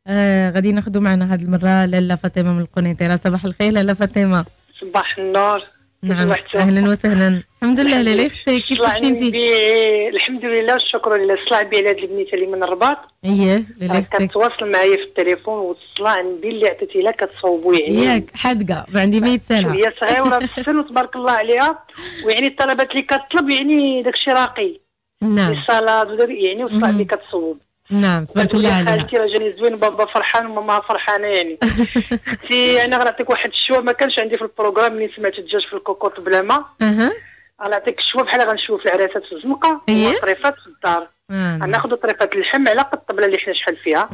غادي ناخذوا معنا هذه المره لاله فاطمه من القنيطره. صباح الخير لاله فاطمه. صباح النور. نعم اهلا وسهلا. الحمد لله لاله اختي، كيف كنتي انت؟ الحمد لله والشكر لله. صلاه بي على هاد البنيته اللي من الرباط. اييه لاله اختي كتواصل معايا في التليفون وتصلى نبي اللي عطيتي لها كتصوبوا يعني ياك حادقه ما عندي ما يتسالها. هي صغيره في السن وتبارك الله عليها، ويعني الطلبات اللي كتطلب يعني داكشي راقي. نعم الصلاه يعني وصلاه بي كتصوب. نعم تبارك الله عليها. خالتي راه جاني زوين، بابا فرحان وماما فرحانه يعني. اختي انا غنعطيك واحد الشوا ما كانش عندي في البروغرام ملي سمعت الدجاج في الكوكوط بلا ما. غنعطيك الشوا بحال غنشوف العراسات في الزنقه والطريفات في الدار. غناخذوا طريفات اللحم على قد الطبله اللي حنا شحال فيها.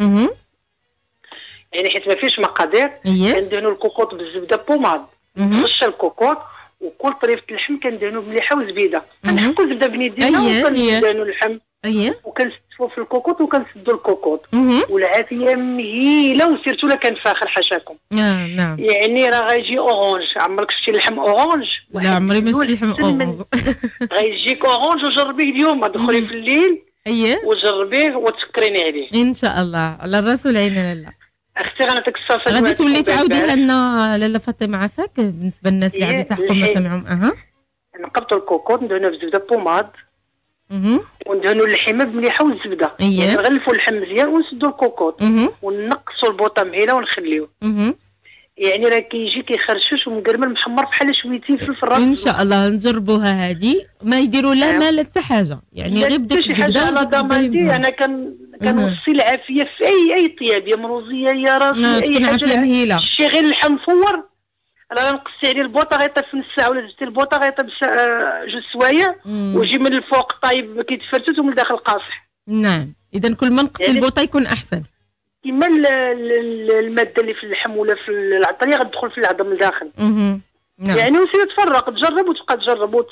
يعني حيت ما فيش مقادير. كندهنوا الكوكوط بالزبده بوماد، نفش الكوكوط وكل طريفه اللحم كندهنوا بمليحه وزبيده. كنحكوا زبده بنيدينا وكندهنوا اللحم. وكنستفوا في الكوكوط وكنسدوا الكوكوط. والعافيه مهيله وسيرتو لا كان فاخر حاشاكم. نعم يعني راه غيجي اورانج. عمرك شفتي اللحم اورانج؟ لا عمري ما شفت اللحم اورانج. غيجيك اورانج وجربيه اليوم، ادخلي في الليل وجربيه وتسكريني عليه ان شاء الله على الراس والعين. لاله اختي غنعطيك الصلصه. غادي تولي تعاوديها لنا لاله فاطمه عافاك بالنسبه للناس اللي غادي تحكم ما سمعهم. نقبطوا الكوكوط ندهنوه بزبده بوماد. وندهنوا اللحمه بمليحه والزبده. يعني نغلفوا اللحم مزيان ونسدوا الكوكوط ونقصوا البوطه مهيله ونخليوه. يعني راه كيجي كيخرشش ومقرمل محمر بحال شويتين فلفل راس. ان شاء الله نجربوها هذه. ما يديروا لا ما لا حتى حاجه، يعني غير بداك الزبده على ضمانتي. انا كنوصي العافيه في اي طياب، يا مروزيه يا راسي اي حاجه مهيله. شي غير اللحم مفور راه نقصي عليه البوطه غيطيب في نص ساعه، ولا زدتي البوطه غيطيب جوج سوايع ويجي من الفوق طايب كيتفرتت ومن الداخل قاصح. نعم اذا كل ما نقصي البوطه يكون احسن. كيما الماده اللي في اللحم ولا في العطريه غتدخل في العظم من الداخل. نعم يعني وسير تفرق تجرب وتبقى تجرب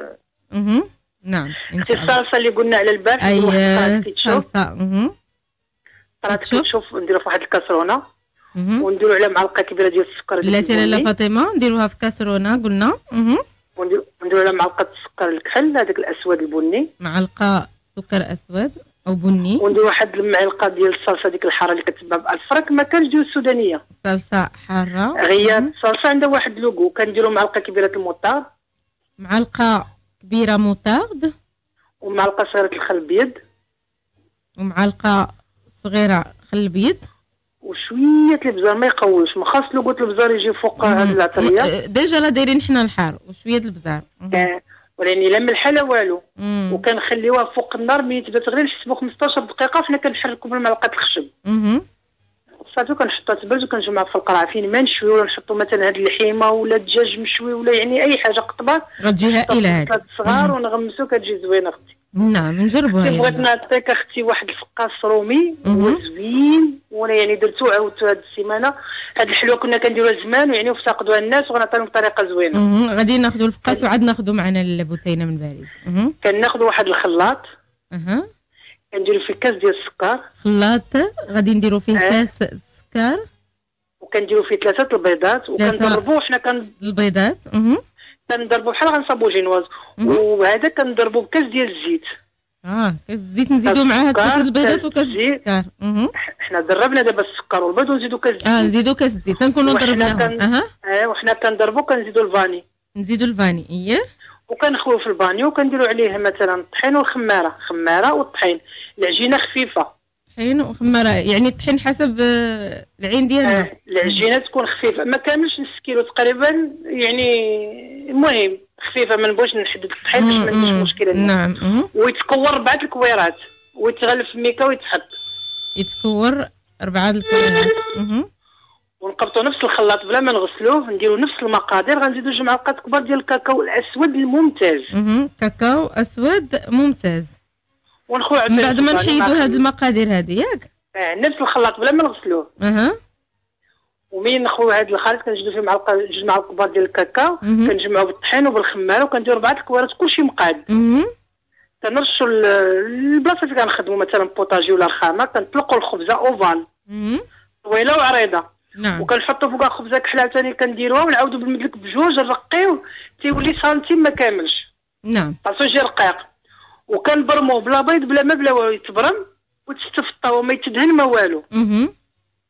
نعم الصلصه اللي قلنا على البارح. الصلصه كتشوف نديرها في واحد الكاسرونه ونديروا على معلقه كبيره ديال السكر. بلاتي لاله فاطمه نديروها في كاسرونه قلنا. ونديروا على معلقه السكر الكحل هذاك الاسود البني، معلقه سكر اسود او بني. ونديروا واحد المعلقه ديال الصلصه ديك الحاره اللي كتباع بالفرك. ما كانش ديال السودانيه، صلصه حاره غير الصلصه عندها واحد لوغو. كنديروا معلقه كبيره الموطارد، معلقه كبيره موطارد، ومعلقه صغيره الخل الابيض، ومعلقه صغيره خل الابيض، وشويه البزار ما يقويش. ما خاص لوغو البزار يجي فوق هذه العطريه. ديجا راه دايرين حنا الحار وشويه البزار. ولاني لا ملحه لا والو. وكنخليوها فوق النار ملي تبدا تغلي نحسبوا 15 دقيقه وحنا كنحركوا بالمعلقه الخشب. صافي كنحطها تبرد وكنجمعها في القرعه فين ما نشوي، ولا نحطوا مثلا هاد اللحيمه ولا الدجاج مشوي ولا يعني اي حاجه قطبه غتجي هائله هاد. ثلاث صغار ونغمسو كتجي زوينه اختي. نعم نجربوها. بغيت نعطيك اختي واحد الفقاس رومي هو زوين، وانا يعني درتو عاودتو هاد السيمانه. هاد الحلوه كنا كنديروها زمان ويعني وافتقدوها الناس، وغنعطيهم بطريقه زوينه. غادي ناخذوا الفقاس وعاد ناخذوا معنا البوتينه من باريس. كناخذوا واحد الخلاط. كنديروا فيه كاس ديال السكر. خلاط غادي نديروا فيه كاس سكر، وكنديروا فيه 3 البيضات وكنضربوا حنا البيضات. كنضربوا بحال غنصابوا جينواز. وهذا كنضربوا بكاس ديال الزيت. كاس الزيت نزيدوا معاه كاس البيضات وكاس السكر. حنا دربنا دابا السكر والبيض ونزيدوا كاس الزيت. نزيدوا كاس الزيت تنكونوا ضربناهم. وحنا كنضربوا كنزيدوا الفاني. نزيدوا الفاني وكنخويو في البانيو وكنديروا عليه مثلا الطحين والخماره. خماره والطحين. العجينه خفيفه. طحين وخماره يعني الطحين حسب العين ديالنا. العجينه تكون خفيفه، ما كاملش نص كيلو تقريبا يعني. المهم خفيفه، ما نبغيش نحدد الطحين باش ما نديرش مشكله. نعم. ويتكور 4 الكويرات ويتغلف في الميكا ويتحط. يتكور 4 الكويرات. ونقبطوا نفس الخلاط بلا ما نغسلوه. نديروا نفس المقادير. غنزيدوا 2 معلقات كبار ديال الكاكاو الاسود الممتاز. كاكاو اسود ممتاز. ونخويو من بعد ما نحيدوا هاد المقادير هذه ياك. نفس الخلاط بلا ما نغسلوه. ومين نخويو هاد الخليط كنزيدوا فيه 2 معالق كبار ديال الكاكاو. كنجمعوه بالطحين وبالخماره وكنديروا 4 الكوارات كلشي مقاد. كنرشوا البلاصه اللي كنخدموا مثلا بوطاجي ولا رخامه. كنطلقوا الخبزه اوفال طويله وعريضه. وكنحطوا فوقها خبزه كحله ثاني كنديروها ونعاودوا بالمدلك بجوج نرقيوه تيولي سنتيم ما كاملش. خاصو يجي رقيق. وكنبرموه بلا بيض بلا ما بلا والو. يتبرم وتستف الطاوه ما يتدهن ما والو.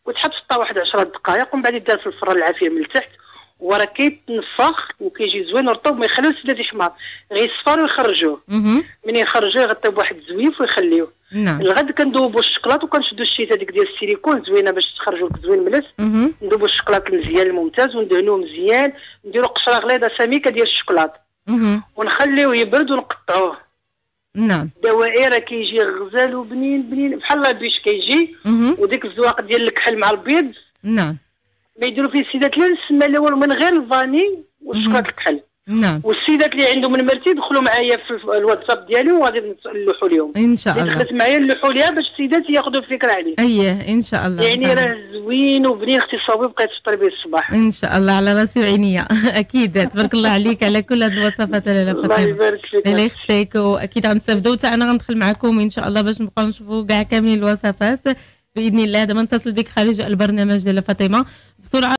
وتحط في الطاوه واحد 10 دقائق، ومن بعد يدار في الفران العافيه من التحت، وراه كيتنفخ وكيجي زوين ورطب، ما يخليوش السيدات يحمر، غير يصفر ويخرجوه. ملي يخرجوه يغطيوه بواحد الزويف ويخليوه. نعم. الغد كندوبوا الشكلاط وكنشدوا الشيته ديك ديال السيليكون زوينه باش تخرجوا لك زوين ملس. ندوبوا الشكلاط مزيان الممتاز وندهنوه مزيان، نديروا قشره غليظه سميكه ديال الشكلاط ونخليوه يبرد ونقطعوه. نعم. دوائر كيجي غزال وبنين بنين بحال البيش كيجي. وديك الزواق ديال الكحل مع البيض. نعم. ما يديروا فيه السيدات لا السما الاول من غير الفاني والشكلاط الكحل. نعم. والسيدات اللي عندهم من مرتي يدخلوا معايا في الواتساب ديالي وغادي نلوحوا لهم ان شاء الله. دخلت معايا نلوحوا ليها باش السيدات ياخذوا الفكره عليه. اييه ان شاء الله. يعني راه زوين وبنين اختي صوبي، بقيت تفطري به الصباح ان شاء الله على راسي وعينيا. اكيد. تبارك الله عليك على كل هذه الوصفات لاله فاطمه. الله يبارك فيك. الله يخليك. واكيد غنستافدوا، حتى انا غندخل معكم ان شاء الله باش نبقاو نشوفوا كاع كاملين الوصفات باذن الله. دابا نتصل بك خارج البرنامج لاله فاطمه بسرعه.